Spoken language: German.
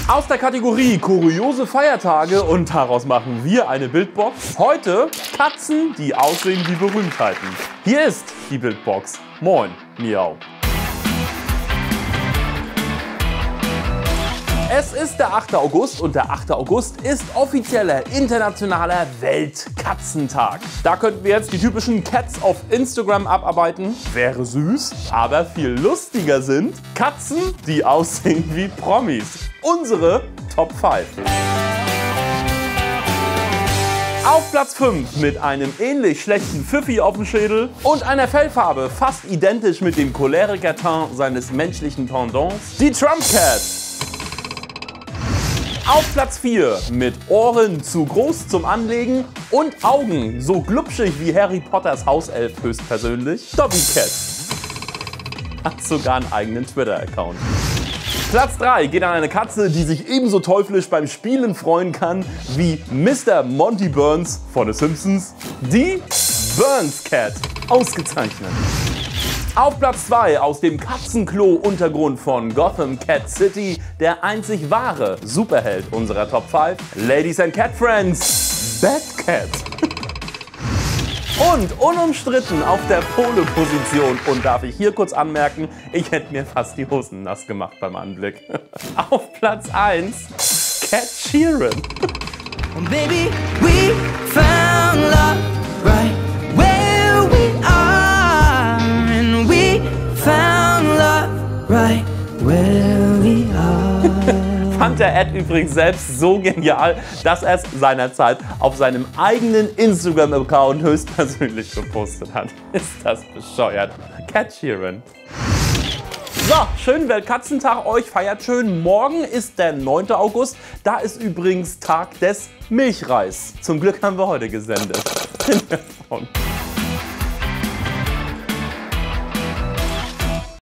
Aus der Kategorie kuriose Feiertage, und daraus machen wir eine Bildbox. Heute Katzen, die aussehen wie Berühmtheiten. Hier ist die Bildbox. Moin, Miau. Es ist der 8. August und der 8. August ist offizieller internationaler Weltkatzentag. Da könnten wir jetzt die typischen Cats auf Instagram abarbeiten. Wäre süß, aber viel lustiger sind Katzen, die aussehen wie Promis. Unsere Top 5. Auf Platz 5 mit einem ähnlich schlechten Pfiffi auf dem Schädel und einer Fellfarbe fast identisch mit dem Choleriker-Teint seines menschlichen Pendants, die Trump Cat. Auf Platz 4 mit Ohren zu groß zum Anlegen und Augen so glubschig wie Harry Potters Hauself höchstpersönlich, Dobby Cat. Hat sogar einen eigenen Twitter-Account. Platz 3 geht an eine Katze, die sich ebenso teuflisch beim Spielen freuen kann wie Mr. Monty Burns von The Simpsons, die Burns Cat. Ausgezeichnet. Auf Platz 2 aus dem Katzenklo-Untergrund von Gotham Cat City der einzig wahre Superheld unserer Top 5, Ladies and Cat Friends, Bad Cat. Und unumstritten auf der Pole-Position, und darf ich hier kurz anmerken, ich hätte mir fast die Hosen nass gemacht beim Anblick. Auf Platz 1 Cat Sheeran. Oh, baby, we found love right where we are, and we found love right where we are. Fand der Ed übrigens selbst so genial, dass er es seinerzeit auf seinem eigenen Instagram-Account höchstpersönlich gepostet hat. Ist das bescheuert? Cat Sheeran. So, schönen Weltkatzentag euch, feiert schön. Morgen ist der 9. August, da ist übrigens Tag des Milchreis. Zum Glück haben wir heute gesendet.